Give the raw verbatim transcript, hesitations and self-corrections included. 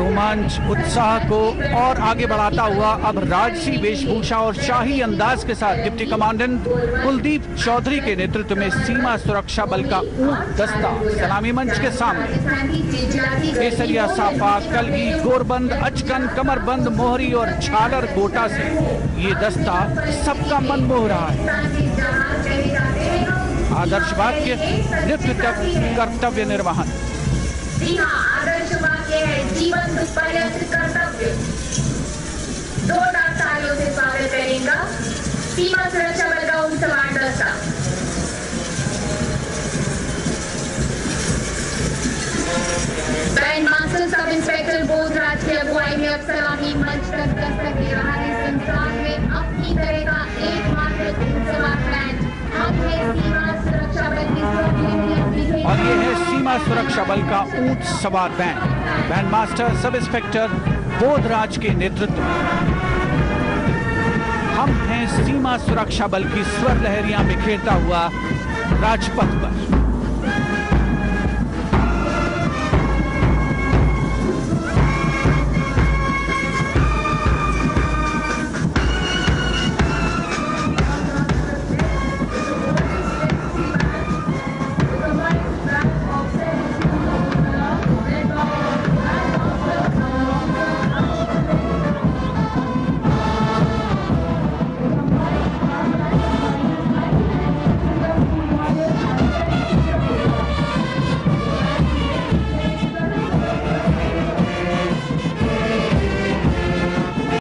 रोमांच उत्साह को और आगे बढ़ाता हुआ अब राजसी वेशभूषा और शाही अंदाज के साथ डिप्टी कमांडेंट कुलदीप चौधरी के नेतृत्व में सीमा सुरक्षा बल का ऊंट दस्ता सलामी मंच के सामने केसरिया, साफा, कलगी, गोरबंद, अचकन, कमरबंद, मोहरी और झालर गोटा से ये दस्ता सबका मन मोह रहा है। आदर्श वाक्य नृत्य तक कर्तव्य निर्वहन। जी हाँ, आदर्श वाक्य है जीवन पर्यंत कर्तव्य। दो तालियों से स्वागत करेगा सीमा सुरक्षा बल का ऊंट सवार दस्ता। Band master sub inspector Bodhraj की अगुवाई में अब सलामी मंच तक दस्तक दे रहा है। संसार में अपनी तरह का एकमात्र ऊंट सवार बैंड हम है सीमा सुरक्षा बल की। और ये है सीमा सुरक्षा बल का ऊंट सवार band, band master sub inspector Bodhraj के नेतृत्व में। हम हैं सीमा सुरक्षा बल की स्वर लहरियां बिखेरता हुआ राजपथ पर।